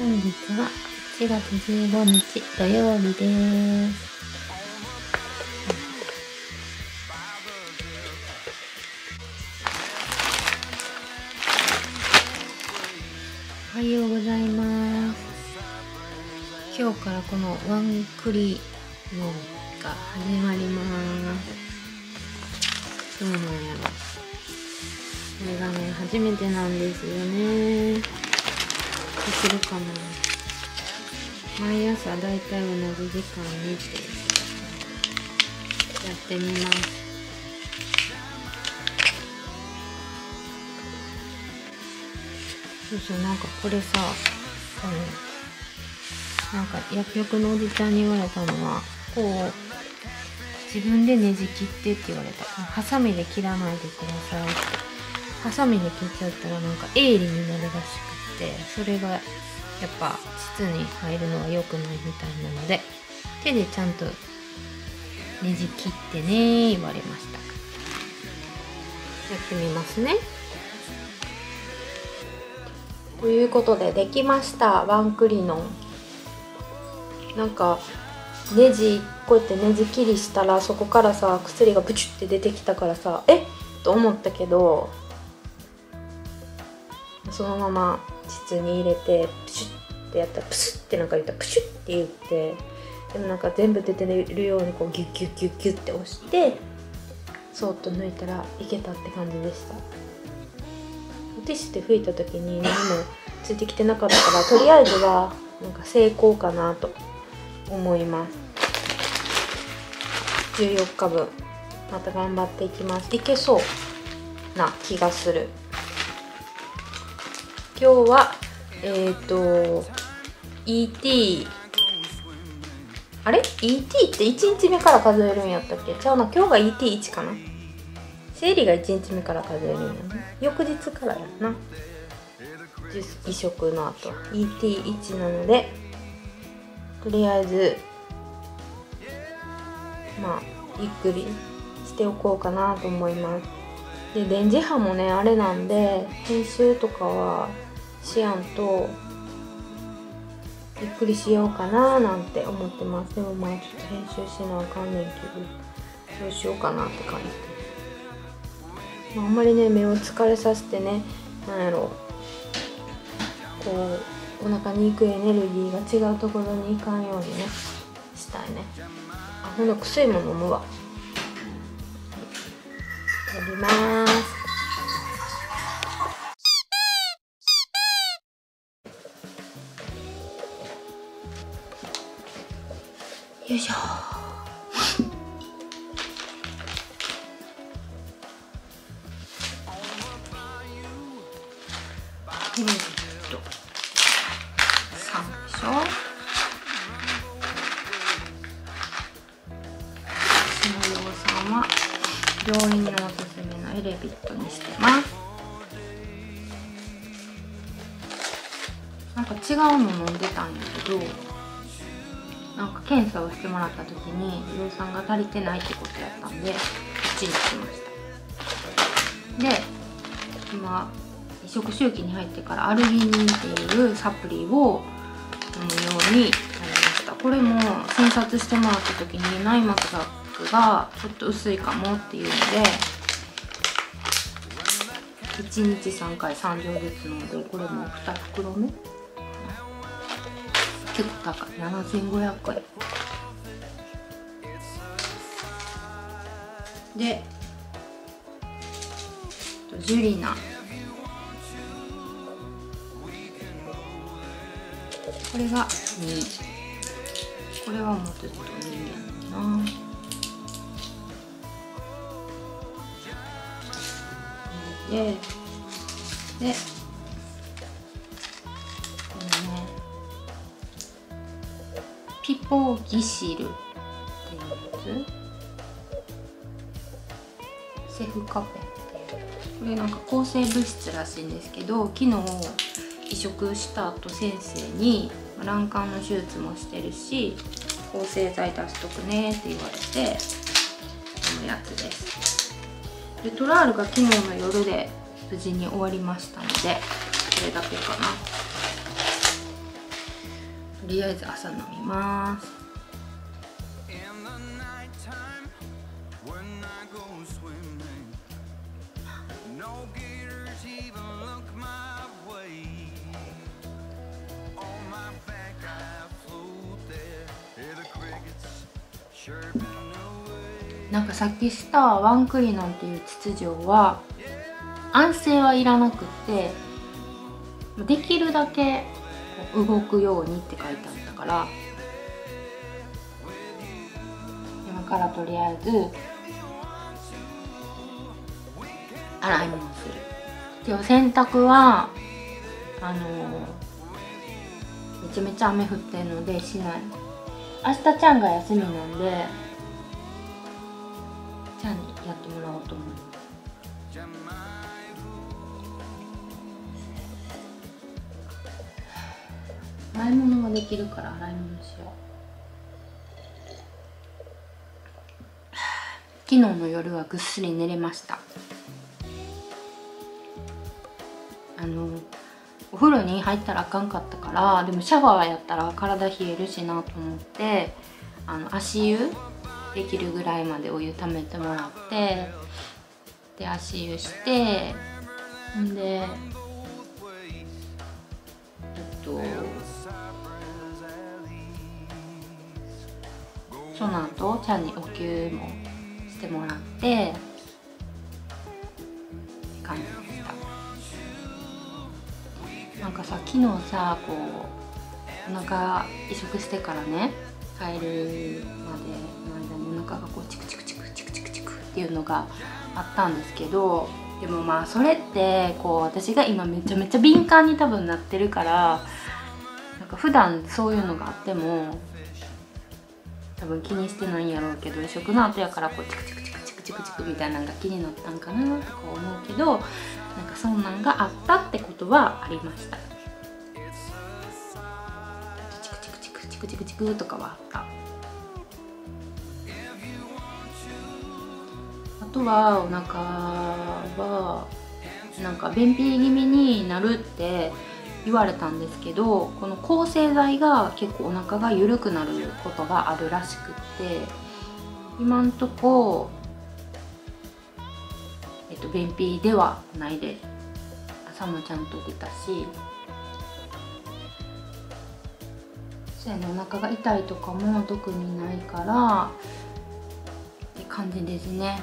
本日は1月15日土曜日です。おはようございます。今日からこのワンクリのが始まります。そうなんやろ。これがね、初めてなんですよね。できるかな。毎朝だいたい同じ時間にってやってみます。そう、なんかこれさ、なんか薬局のおじちゃんに言われたのは、こう自分でネジ切ってって言われた。ハサミで切らないでくださいって。ハサミで切っちゃったらなんか鋭利になるらしくって、それがやっぱ膣に入るのは良くないみたいなので、手でちゃんとネジ切ってね言われました。やってみますね。ということでできました。ワンクリノン。なんかネジこうやってネジ切りしたら、そこからさ薬がブチュって出てきたからさ、と思ったけど、そのまま膣に入れてプシュッってやったらプシュッってなんか言ったらプシュッって言って、でもなんか全部出てるようにこうギュッギュッギュッギュッって押してそーっと抜いたらいけたって感じでした。ティッシュで拭いた時に何もついてきてなかったから、とりあえずはなんか成功かなと思います。14日分また頑張っていきます。いけそうな気がする。今日はET あれ ET って1日目から数えるんやったっけ？ちゃうな、今日が ET1 かな。生理が1日目から数えるんやね。翌日からやな。移植の後 ET1 なので、とりあえずまあゆっくりしておこうかなと思います。で電磁波もねあれなんで、編集とかはしやんとゆっくりしようかななんて思ってます。でもまあちょっと編集しなあかんねんけど、どうしようかなって感じ。あんまりね目を疲れさせてね、なんやろ、こうお腹に行くエネルギーが違うところに行かんようにねしたいね。あ、ほんの薬も飲むわ。やります。よいしょ。3でしょ。私の養さんは病院のおすすめのエレビットにしてます。なんか違うの飲んでたんやけど、なんか検査をしてもらった時に養酸が足りてないってことやったんで、こっちにしました。で今移植周期に入ってからアルギニンっていうサプリを飲むようになりました。これも診察してもらった時に内膜がちょっと薄いかもっていうので、1日3回3錠ずつ飲んで、これも2袋目、結構高い、7500円で、ジュリナ、これが2、これはもうずっと2やな。でこれね、ピポギシルっていうやつ、セフカフェっていう、これなんか抗生物質らしいんですけど、昨日移植した後先生に卵管の手術もしてるし抗生剤出しとくねって言われて飲むやつです。でトラールが昨日の夜で無事に終わりましたので、これだけかな。 とりあえず朝飲みます。なんかさっきしたワンクリノンっていう筒状は安静はいらなくってできるだけ動くようにって書いてあったから、今からとりあえず洗い物する。今日洗濯はめちゃめちゃ雨降ってるのでしない。明日ちゃんが休みなんでちゃんにやってもらおうと思う。洗い物もできるから洗い物しよう。昨日の夜はぐっすり寝れました。お風呂に入ったらあかんかったから、でもシャワーやったら体冷えるしなと思って足湯できるぐらいまでお湯ためてもらって、で足湯して、んでその後ちゃんにお灸もしてもらってって感じでした。なんかさ、昨日さこうお腹移植してからね帰るまでの間にお腹がこうチクチクチクチクチクチクっていうのがあったんですけど、でもまあそれってこう私が今めちゃめちゃ敏感に多分なってるから、なんか普段そういうのがあっても多分気にしてないんやろうけど、移植の後やからこうチクチクチクチクチクチクみたいなのが気になったんかなとか思うけど、なんかそんなんがあったってことはありました。チクチクチクチクチクチクとかはあった。あとはお腹はなんか便秘気味になるって言われたんですけど、この抗生剤が結構お腹が緩くなることがあるらしくって、今んとこ便秘ではないです。朝もちゃんと出たし、そうやね、お腹が痛いとかも特にないからって感じですね。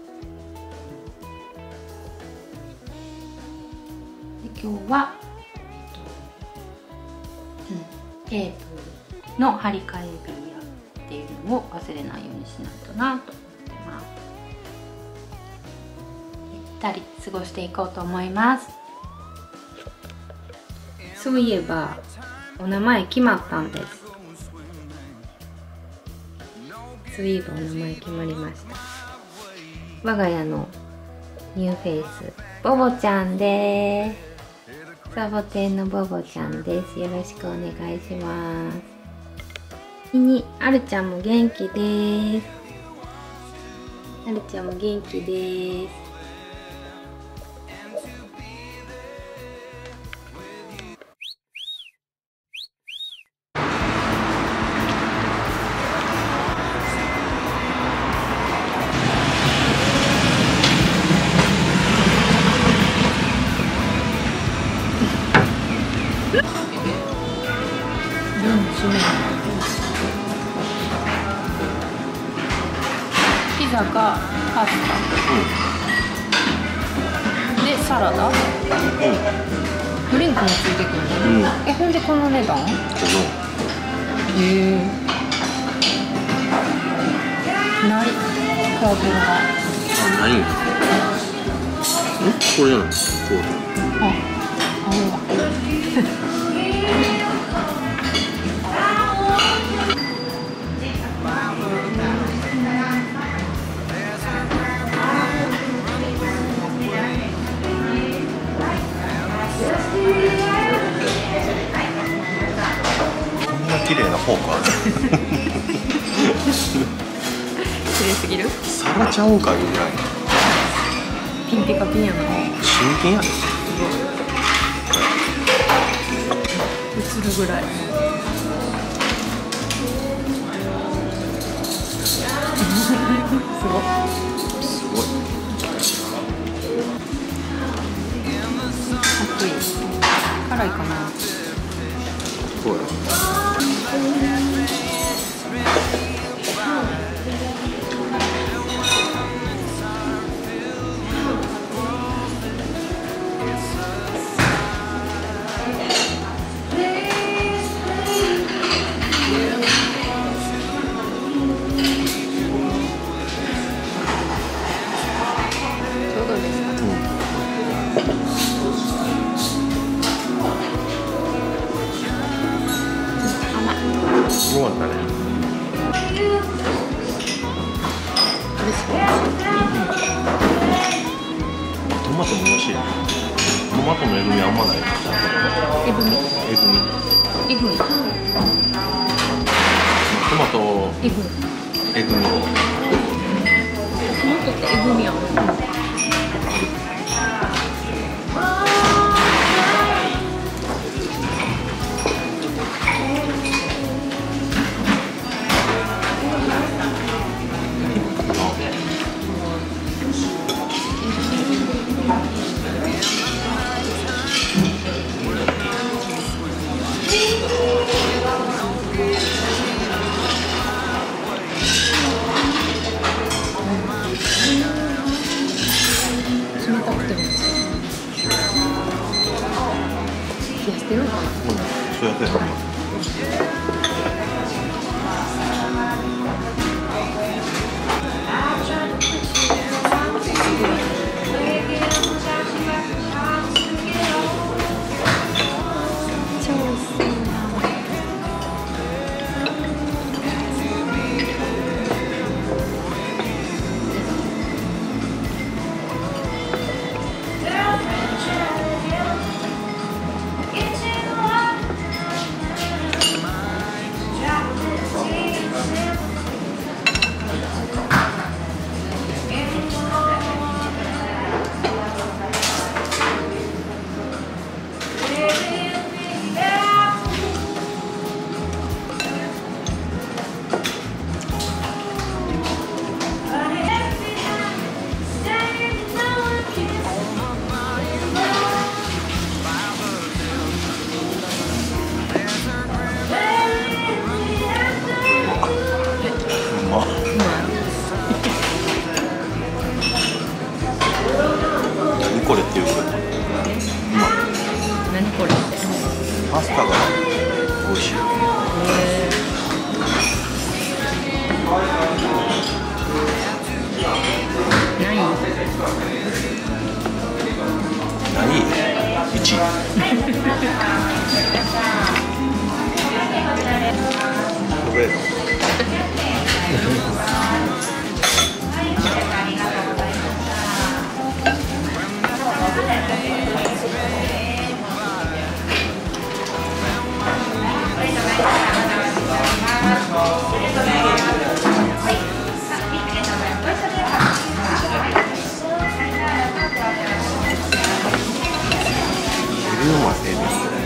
で今日はテープの張り替え日っていうのを忘れないようにしないとなと思ってます。ゆったり過ごしていこうと思います。そういえばお名前決まったんです。そういえばお名前決まりました。我が家のニューフェイスボボちゃんです。サボテンのボボちゃんです。よろしくお願いします。あるちゃんも元気です。あるちゃんも元気です。ピザかパスタ、でサラダ、ドリンクもついてくるの、ほんでこの値段？ないカードがないん？これじゃない？こんな綺麗なフォークある？ 綺麗すぎる？ サラちゃんかいみたいな。 ピンピカピンやな。 真剣やで。 映るぐらい。 すごい。 熱い。辛いかな。 そうや。 ちょうどですか。 すごかったね。トマトも美味しい。トマトのえぐみあんまない。 えぐみ。 えぐみ。 えぐみ。 トマトえぐみ。 えぐみ。 トマトってえぐみやん。冷たくても冷やしてるのかな。 そうやってやった。 超美味しそうな。 何これっていうか、 何これって。 パスタが美味しい。 何？ 何？1。これエビうまい。エビ。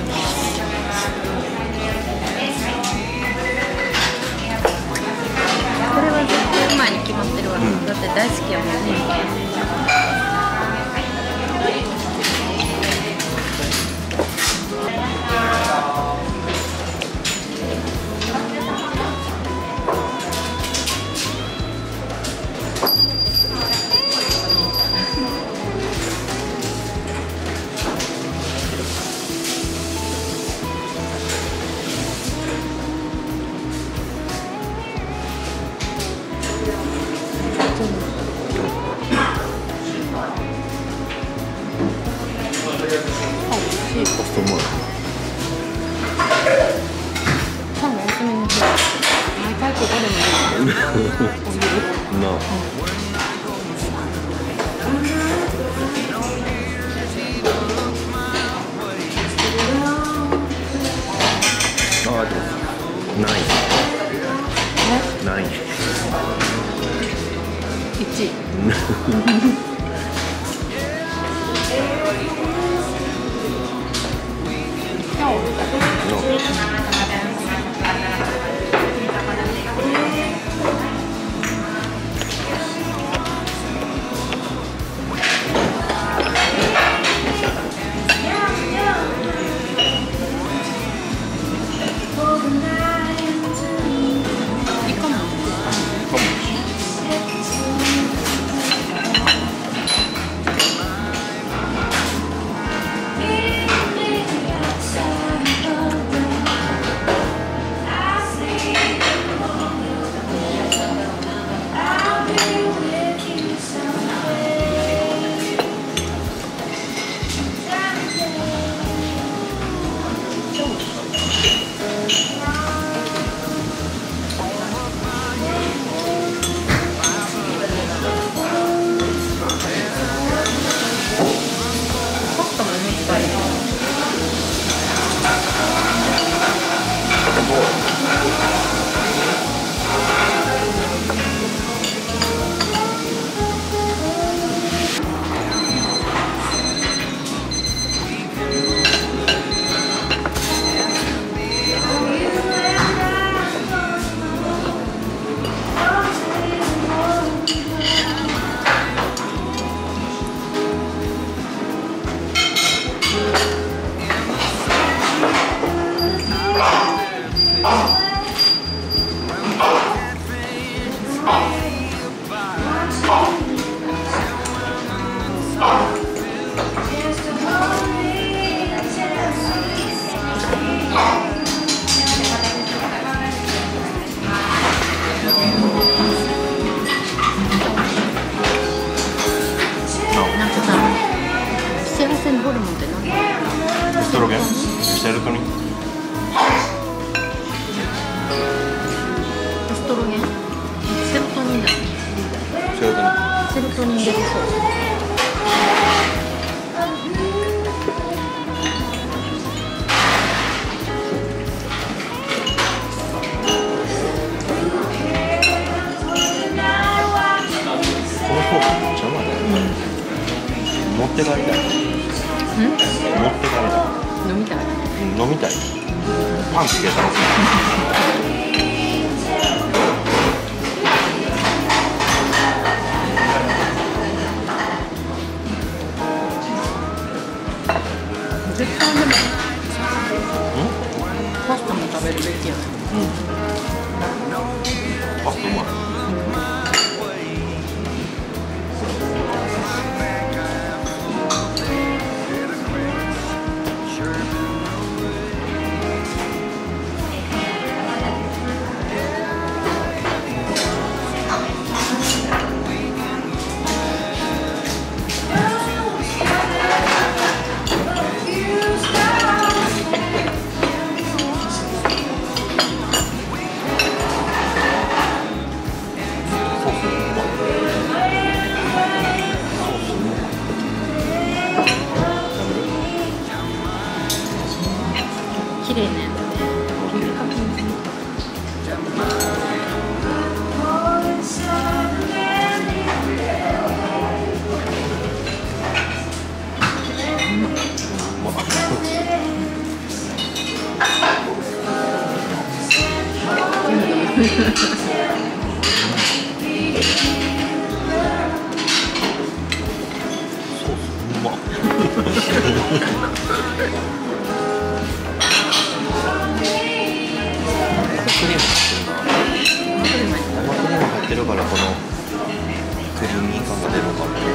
これは絶対うまいに決まってるわ。だって大好きやもんね。 コストもパンお休みの日。毎回ここでもいい。 なあ。ああ、でもない。ない。 1。 トロゲン？セロトニン？ エストロゲン？セロトニンだ。 セロトニン。 セロトニン出てそう。 このフォークめっちゃうまいね。持って帰りたい。持って帰りたい。 飲みたい。 飲みたい。パンつけたの。 絶対でもパスタも食べるべきやね。 パスタうまい。 綺麗ね。入ってるからこのクリーミー感が出るのかも。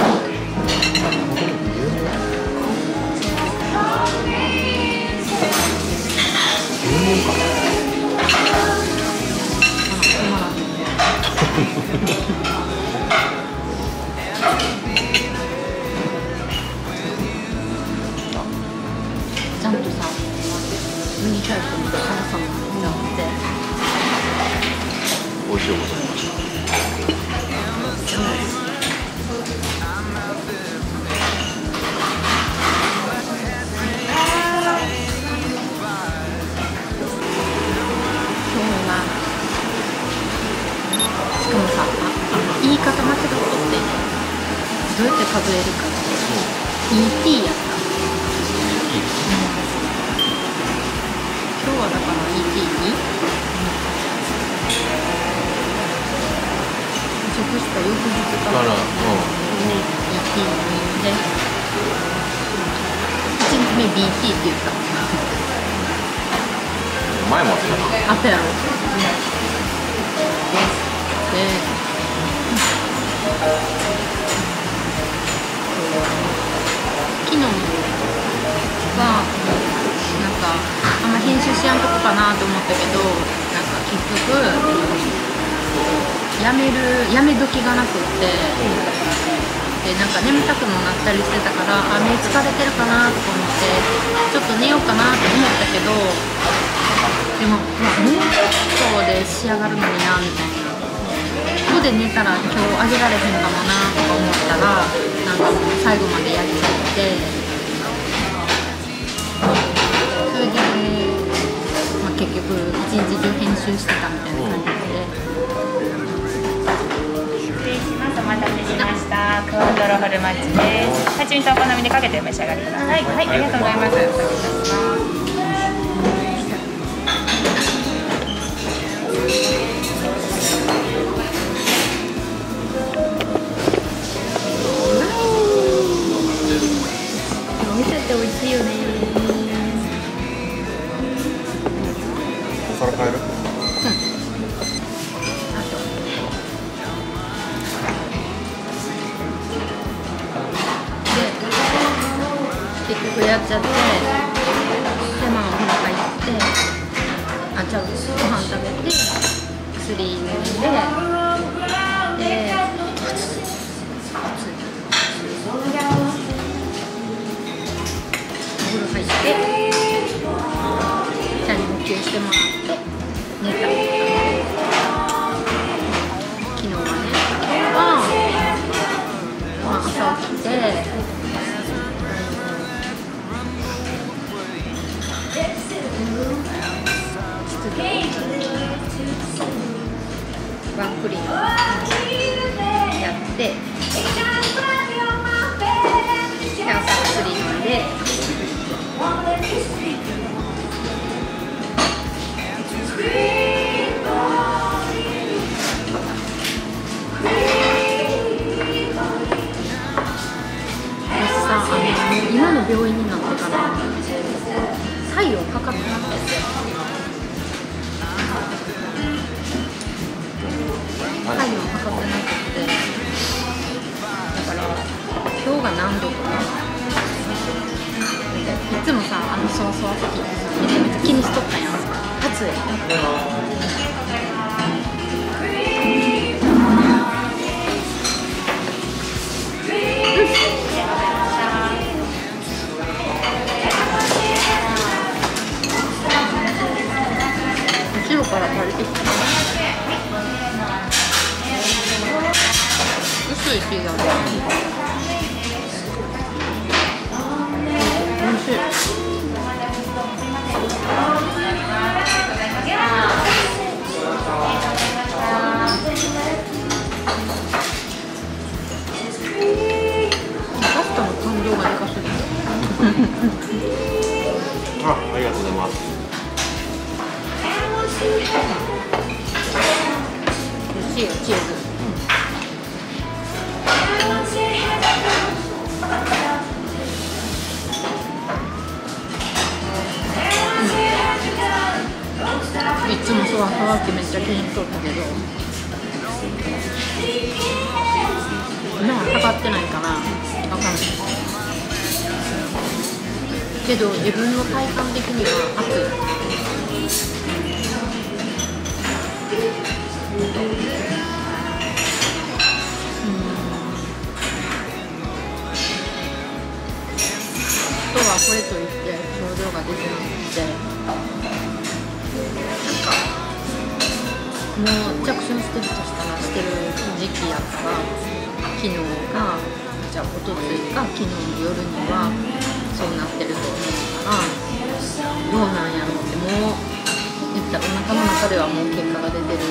牛乳かな。 ちゃんとさ、ウニタイプの辛さもあって美味しいこと思いました。 しかもさ、言い方間違っとってどうやって数えるかって ET やった。今日はだから ET2 食した翌日から ET2 で1日目 BT って言った。 前もあったな。 あったやろ。で昨日はなんかあんま編集しやんとこかなと思ったけど、なんか結局やめ時がなくって、でなんか眠たくもなったりしてたから、目疲れてるかなとか思ってちょっと寝ようかなと思ったけど、でももうちょっとで仕上がるのになみたいな。ここで寝たら今日あげられへんかもなとか思ったら、なんかもう最後までやりきって、それで、結局一日中編集してたみたいな感じで、 失礼します。お待たせしました。クワトロホルマッチです。蜂蜜お好みでかけてお召し上がりください。はい、ありがとうございます。お願いします。 お店って美味しいよね。 お皿変える？ 結局やっちゃって、でお腹いって、ご飯食べて、薬飲んで、美風呂入ってチャリ補給してもらって寝た。昨日はね、まあ、朝起きてワンクリームやって、朝クリームで私さ、今の病院になってから体温測ってなくて、体温測ってなくて、だから今日が何度とか、いつもさ、そわそわ時めちゃめちゃ気にしとったやん。暑い。後ろから垂れてきた。薄いピザでおいしい。パスタの感動がでかすぎる。 ありがとうございます。 美味しいよ、チーズ。いつもそわそわってめっちゃ気にしとったけど、今は測ってないから分かんないけど、自分の体感的には暑い。あとはこれといって症状が出てなくて、もう着信してるとしたらしてる時期やったら、昨日か、じゃあおとついか昨日の夜にはそうなってると思うから、どうなんやろうって、もう言ったらお腹の中ではもう結果が出てる。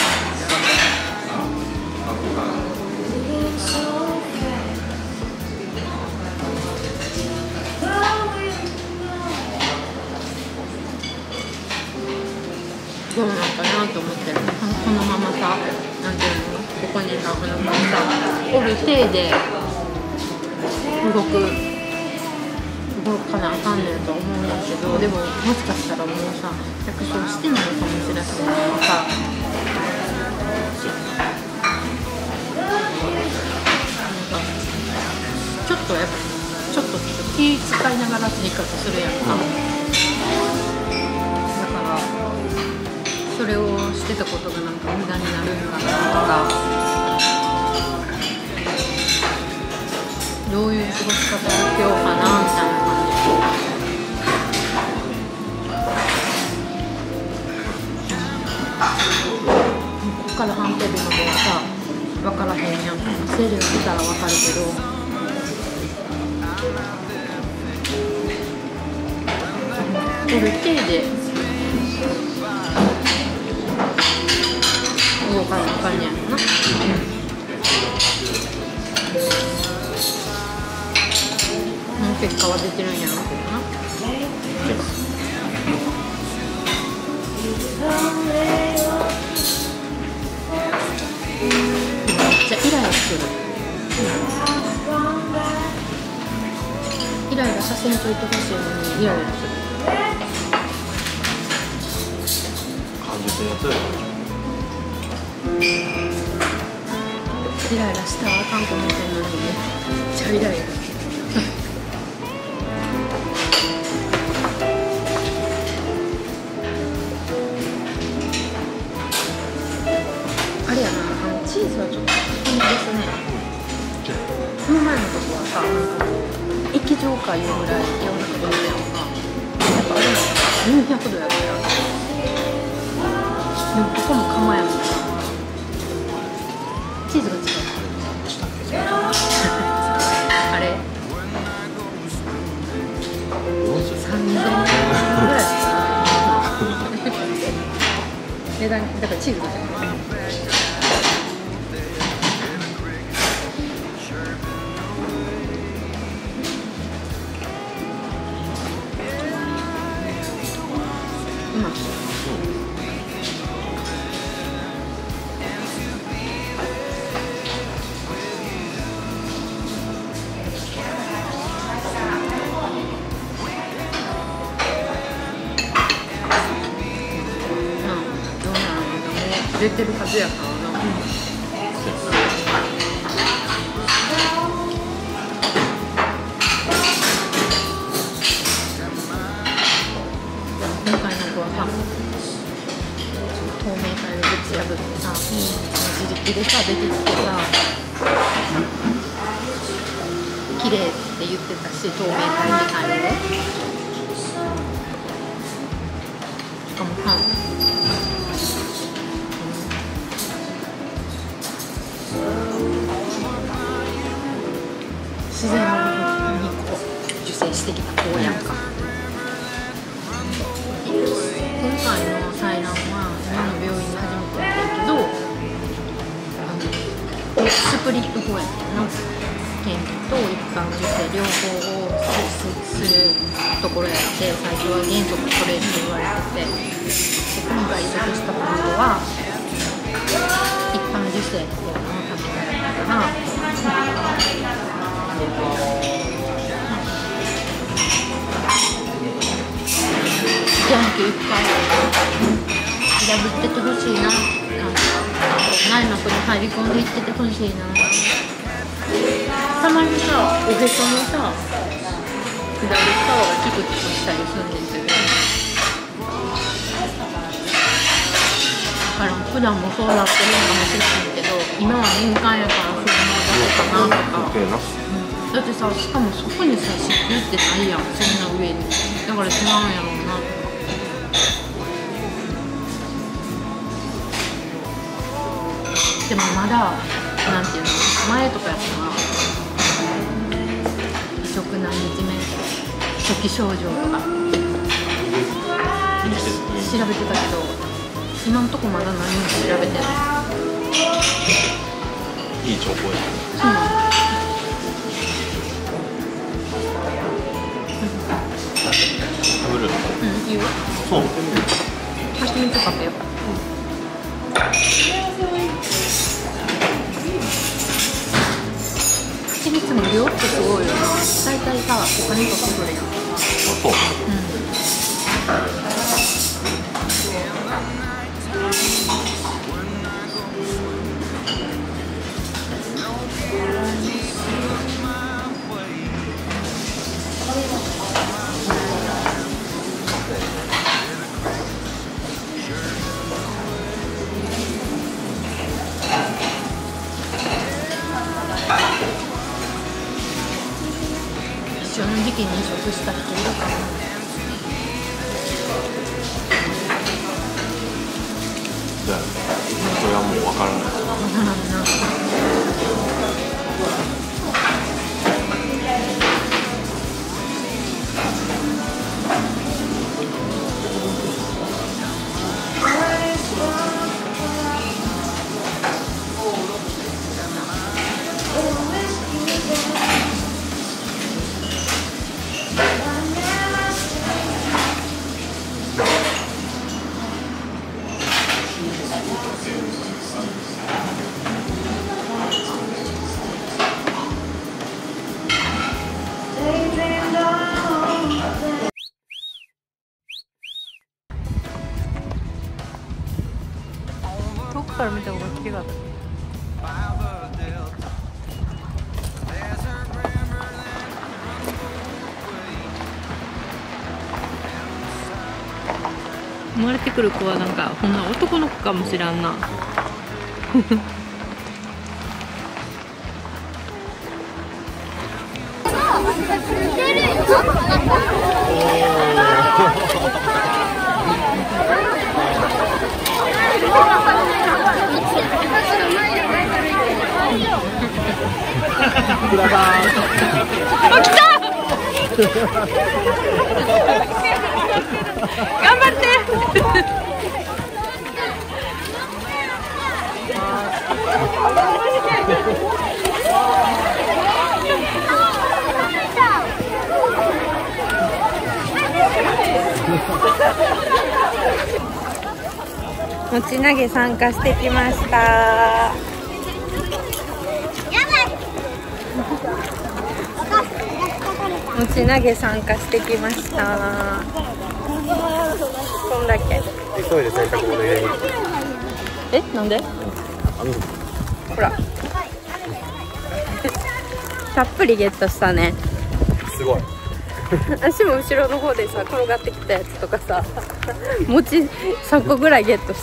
どうなんかなと思ってる。このままさ、なんていうの、ここにさ、このままさ、おる体で動かなあかんねんと思うんだけど、でももしかしたらもうさ、着床してないかもしれないからさ、ちょっとやっぱちょっと気使いながら生活するやんか。だからそれをしてたことがなんか無駄になるんかなとか、どういう過ごし方をしようかなみたいな感じ。ここから半手日まではさ、分からへんやん。生理が来たら分かるけど、おる程で動かなあかんねやろな。もう結果は出てるんやろうけどな。めっちゃイライラする。イライラさせんといてほしいのにイライラする。 感じてるやつ。 イライラしたらあかんと思ってんのにめっちゃイライラする。あれやな、チーズはちょっと高めですね。この前の時はさ、なんか液状上かいうぐらい450円がやっぱあれも400度やから、でもここも釜やもんな。チーズが違うあれ3000円ぐらい値段だからチーズが違う。出てるはずやからな。今回の子はさ、透明体をぶち破ってさ、自力でさ出てきてさ、綺麗って言ってたし、透明体みたいで。しかもさ。自然にこう受精してきた子やんか。今回の採卵は今の病院で初めてやったけど、スプリット法やったの。顕微と一般受精両方をするところやって、最初は原則それって言われてて、で今回移植したポイントは一般受精っていうのをためにやったから。ジャンプいっぱい破っててほしいな。内膜に入り込んでいっててほしいな。たまにさ、おへそのさ、左側がチクチクしたりするんですよね。だから普段もそうなってるのかもしれないけど、今は敏感やからそういうのだけかなとか。だってさ、しかもそこにさ、子宮ってないやん、そんな上に。だから違うんやろうな。でもまだ、なんていうの、前とかやったら移植何日目、初期症状とか調べてたけど、今んとこまだ何も調べてない。 いい情報や。 そうなの。 食べる？ うん、いいよ。 そう。 蜂蜜かけよう。蜂蜜も量ってすごいよな。大体さ、お金とってくれやん。 あ、そう。 一緒の時期に移植した人いるかな。 それはもう分からない。 わからんな。遠くから見た方が綺麗だった。生まれてくる子はなんかほんな男の子かもしらんな。 福田さん。 あ、来た。頑張って。持ち投げ参加してきました。持ち投げ参加してきました。こんだけ。 急いで洗濯物入れに。 え、なんで？ほら。たっぷりゲットしたね。 すごい。 私も後ろの方でさ、転がってきたやつとかさ、餅3個ぐらいゲットした。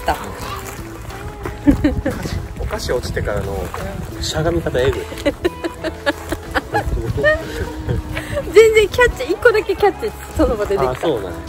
お菓子落ちてからのしゃがみ方エグい。 全然キャッチ、1個だけキャッチその場でできた。 あ、そうだね。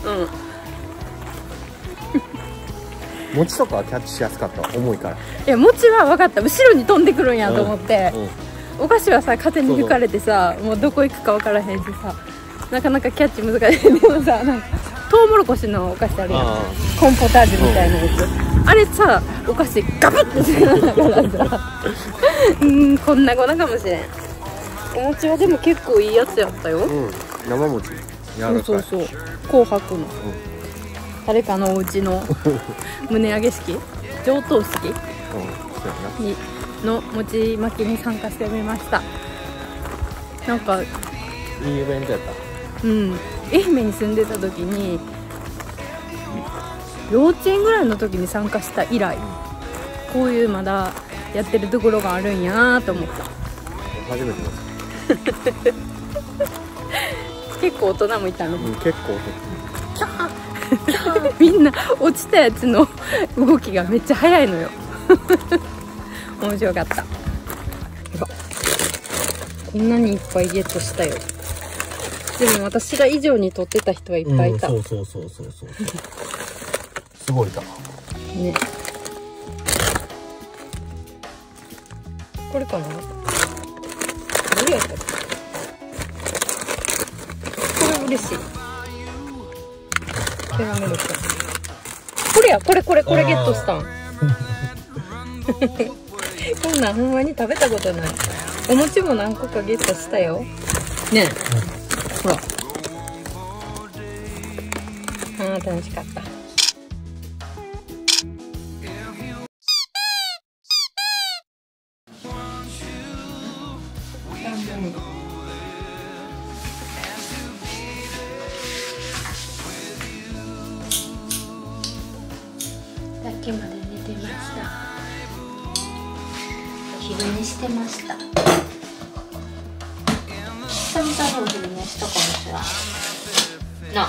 うん。 餅とかはキャッチしやすかった。重いから。 いや、餅は分かった。後ろに飛んでくるんやと思って。お菓子はさ、風に吹かれてさ、もうどこ行くか分からへんしさ。なかなかキャッチ難しい。でもさ、なんかトウモロコシのお菓子あるやん。コンポタージュみたいなやつ。あれさ、お菓子ガブッてしながらさ。こんな粉かもしれん。お餅はでも結構いいやつやったよ。 生餅。 そうそう。紅白の。誰かのお家の胸揚げ式、上等式の餅巻きに参加してみました。なんかいいイベントやった。 愛媛に住んでた時に幼稚園ぐらいの時に参加した以来、こういうまだやってるところがあるんやなと思った。 初めてです。 結構大人もいたの。 結構キャーみんな落ちたやつの動きがめっちゃ速いのよ。面白かった。こんなにいっぱいゲットしたよ。でも私ら以上に取ってた人はいっぱいいた。 そう。すごいいた。 ね。これかな。何やったっけ。これ嬉しい。キャラメルか。これや、これゲットしたん。こんなんほんまに食べたことない。お餅も何個かゲットしたよ。ねえ。ほら。あー、楽しかった。さっきまで寝てました。昼寝してました。久々にお昼寝したかもしれない。なあ。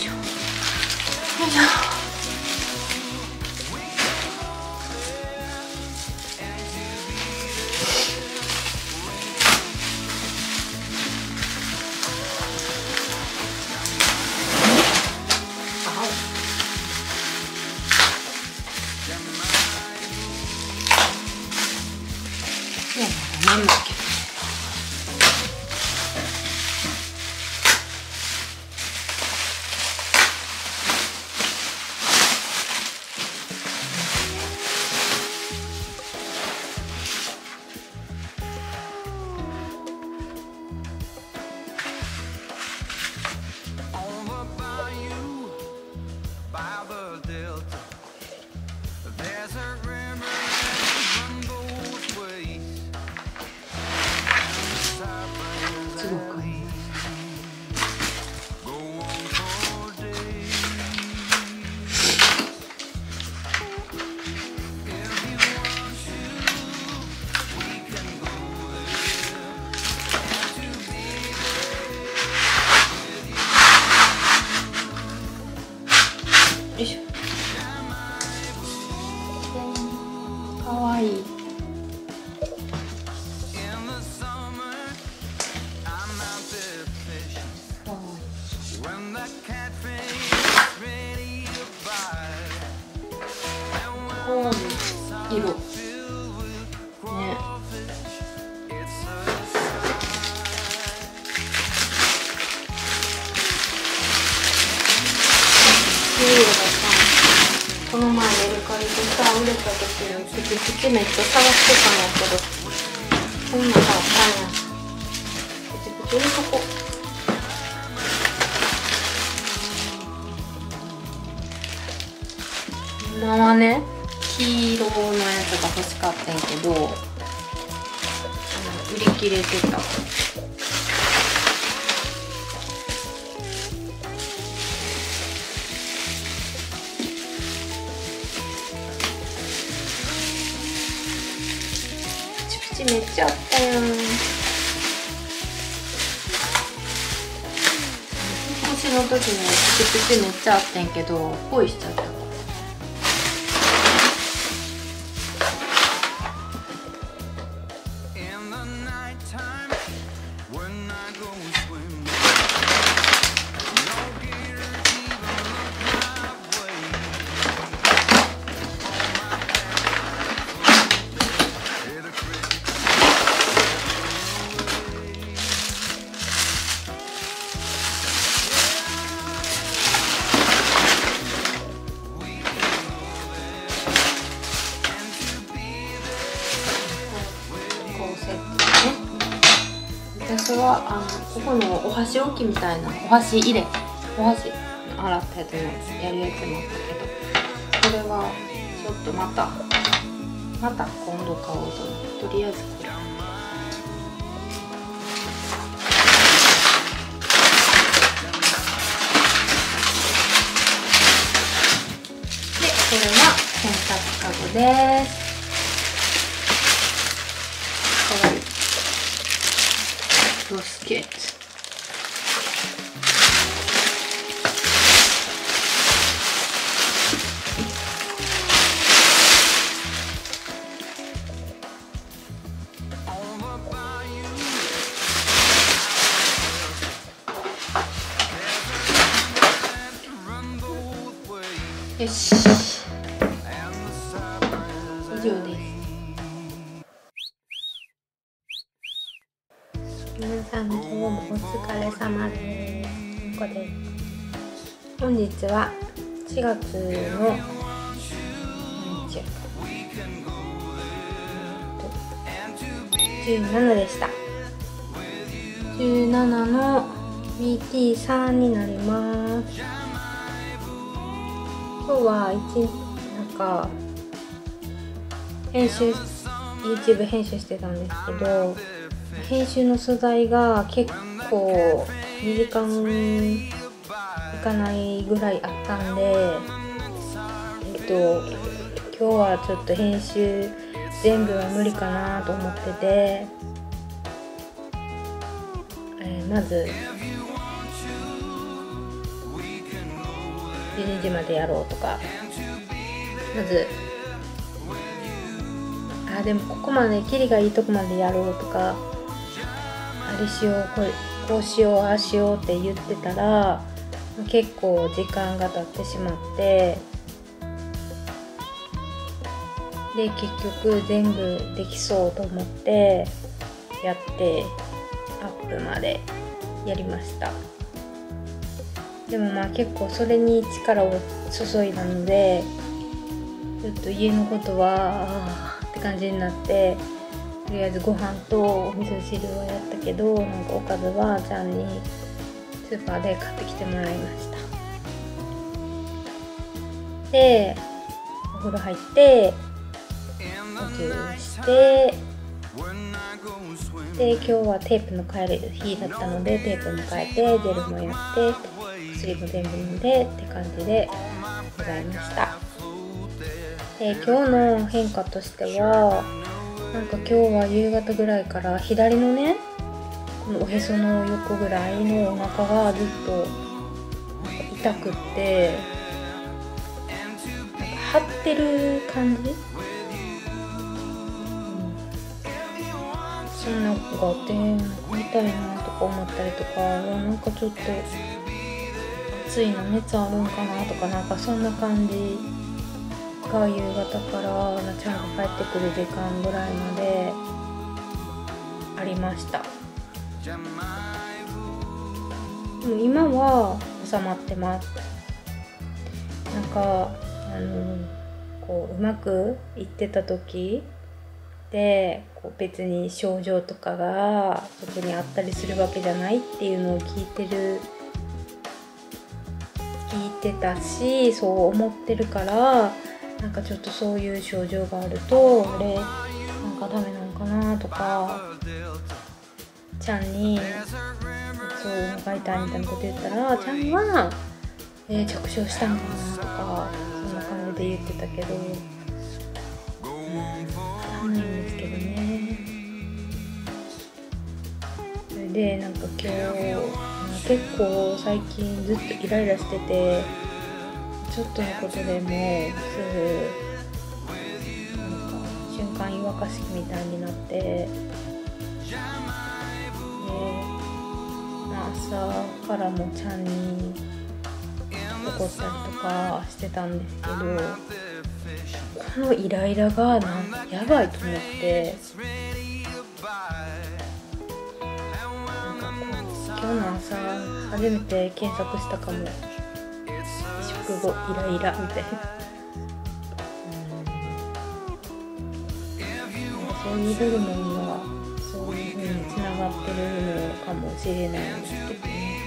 ょよいしょ。よいしょ。かわいい。色ね。この前メルカリでさ、売れた時にプチプチめっちゃ探してたんやけど、こんなんがあったんや。プチプチ売りとこ。今はね、黄色のやつが欲しかったんやけど、売り切れてた。めっちゃあったやん。引っ越しの時にプチプチめっちゃあったんやけど、ポイしちゃった。私はここのお箸置きみたいな、お箸入れ、お箸洗ったやつのやるやつもあったけど、これはちょっとまた今度買おうと思って、とりあえずこれ。で、これは洗濯かごです。かわいい。バスケット。よし、以上です。皆さん今日もお疲れ様です。ここです。本日は4月の17でした。17の BT3 になります。今日はYouTube 編集してたんですけど、編集の素材が結構2時間いかないぐらいあったんで、今日はちょっと編集全部は無理かなと思ってて、まず 12時までやろうとか、まずでもここまでキリがいいとこまでやろうとか、あれしようこうしようああしようって言ってたら結構時間が経ってしまって、で結局全部できそうと思ってやってアップまでやりました。でも結構それに力を注いだので、ちょっと家のことはって感じになって、とりあえずご飯とお味噌汁はやったけど、なんかおかずはちゃんにスーパーで買ってきてもらいました。でお風呂入って補充して、で今日はテープの変えれる日だったのでテープも変えてジェルもやって薬も全部飲んでって感じでございました。で今日の変化としては、なんか今日は夕方ぐらいから左のね、このおへその横ぐらいのお腹がずっと痛くって、なんか張ってる感じ、そんなのがあって、痛いなとか思ったりとか、なんかちょっと暑いの熱あるんかなとか、なんかそんな感じが夕方からなちゃんが帰ってくる時間ぐらいまでありました。でも今は収まってます。なんかこううまくいってた時でこう別に症状とかが特にあったりするわけじゃないっていうのを聞いてたし、そう思ってるから、なんかちょっとそういう症状があるとなんかダメなのかなとか、ちゃんにそうお腹痛いみたいなこと言ったら、ちゃんは着床したんかなとかそんな感じで言ってたけど、わかんないんですけどね。それでなんか今日結構最近ずっとイライラしてて、ちょっとのことでもすぐなんか瞬間湯沸かし器みたいになって、で、朝からもちゃんに怒ったりとかしてたんですけど、このイライラがやばいと思って、なんか今日の朝初めて検索したかも。食後イライラみたいな、そういうホルモンがそういう風につながってるのかもしれないんですけどね。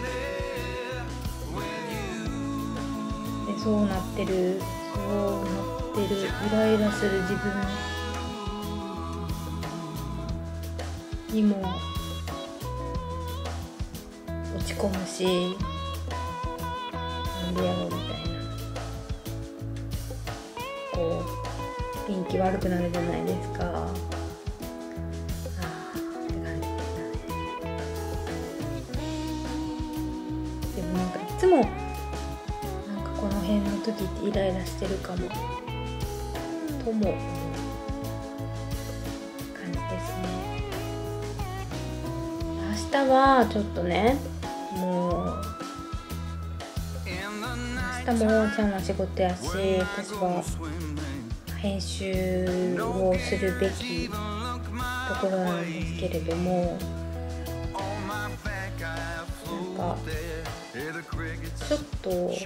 でそうなってるイライラする自分にも落ち込むし、なんでやろうみたいな、こう天気悪くなるじゃないですか。って感じでもなんかいつもなんかこの辺の時ってイライラしてるかもとも感じですね。明日はちょっとね、もう明日もちゃんは仕事やし、私は編集をするべきところなんですけれども、なんかちょっと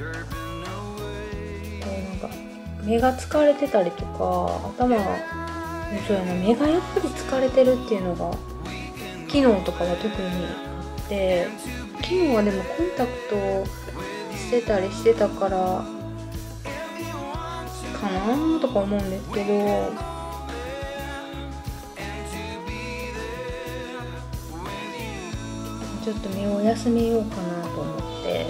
なんか目が疲れてたりとか、頭がそうやな、目がやっぱり疲れてるっていうのが昨日とかは特にあって、昨日はでもコンタクトしてたりしてたからかなとか思うんですけど、ちょっと目を休めようかなと思って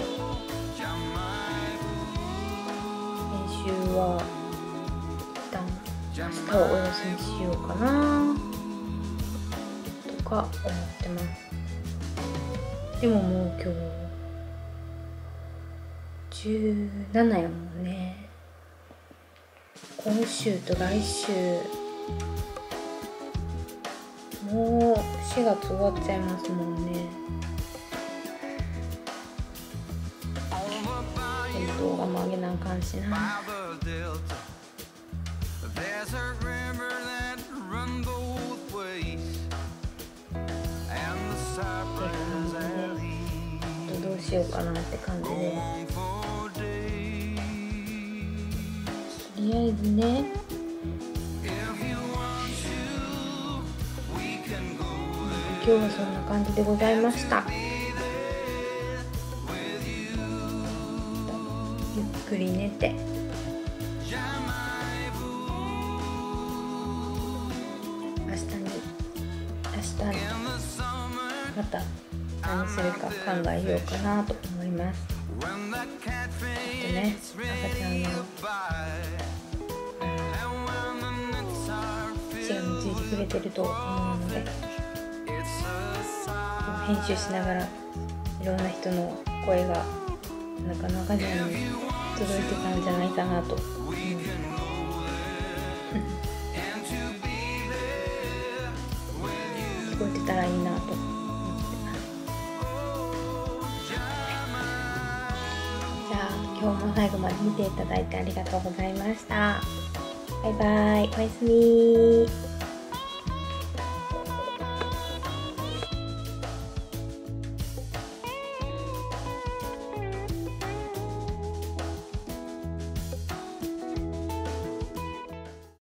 編集は一旦明日はお休みしようかなとか思ってます。でももう今日 17やもんね。今週と来週もう4月終わっちゃいますもんね。動画も上げなあかんしな。どうしようかなって感じで、とりあえずね、今日はそんな感じでございました。ゆっくり寝て、明日また何するか考えようかなと思います。あとね、赤ちゃんの血がついてくれてると思うので、編集しながらいろんな人の声が中の赤ちゃんに届いてたんじゃないかなと、聞こえてたらいいなと思ってます。じゃあ今日も最後まで見ていただいてありがとうございました。バイバイ、おやすみ。